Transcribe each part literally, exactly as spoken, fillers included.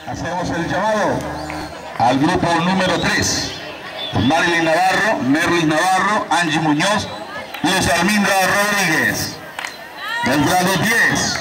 Hacemos el llamado al grupo número tres. Marilyn Navarro, Merlis Navarro, Angie Muñoz, Luz Almindra Rodríguez. Del grado diez.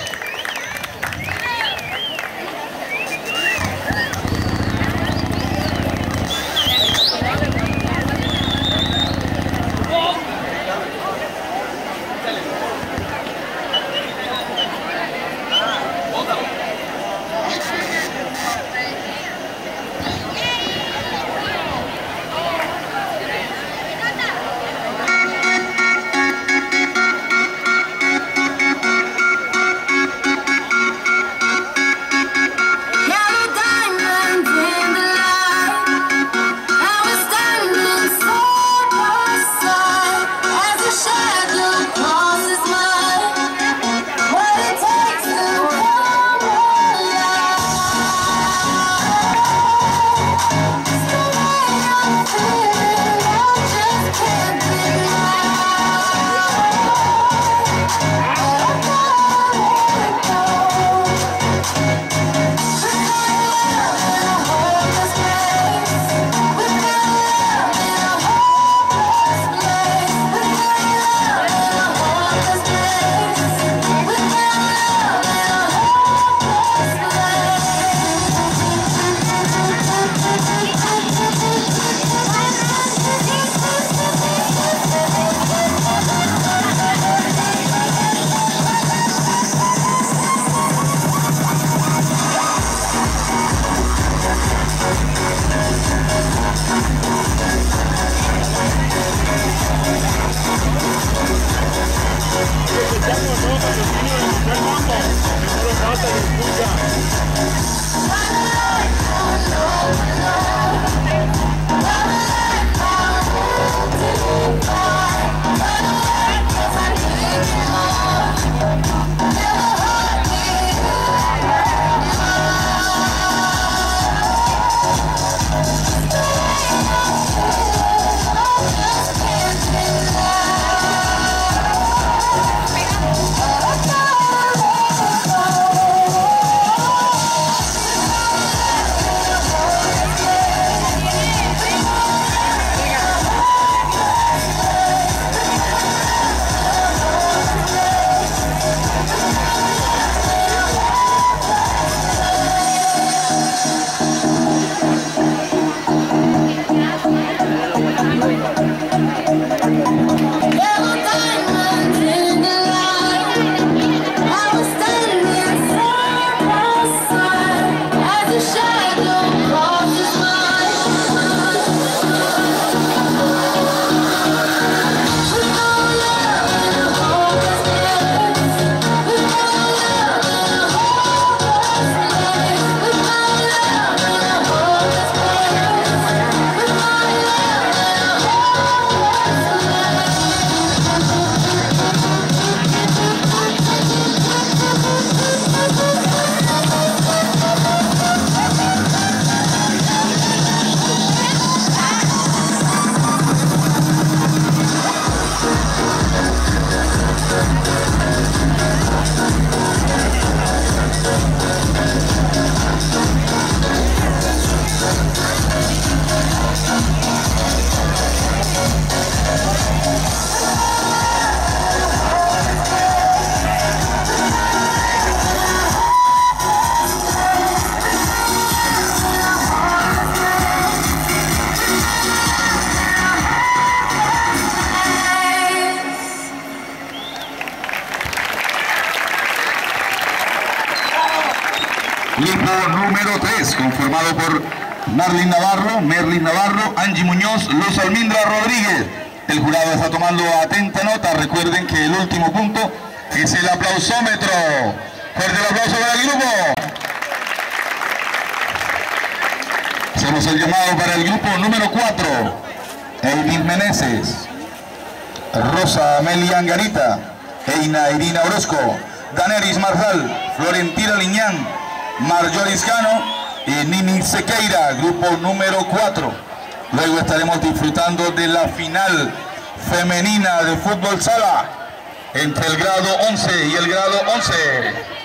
Grupo número tres, conformado por Marilyn Navarro, Merlis Navarro, Angie Muñoz, Luz Almindra Rodríguez. El jurado está tomando atenta nota. Recuerden que el último punto es el aplausómetro. Fuerte el aplauso para el grupo. Hacemos el llamado para el grupo número cuatro. Eivin Meneses, Rosa Amelia Angarita, Eina Irina Orozco, Daneris Marzal, Florentina Liñán, Marjoris Cano y Nini Sequeira, grupo número cuatro. Luego estaremos disfrutando de la final femenina de fútbol sala entre el grado once y el grado once.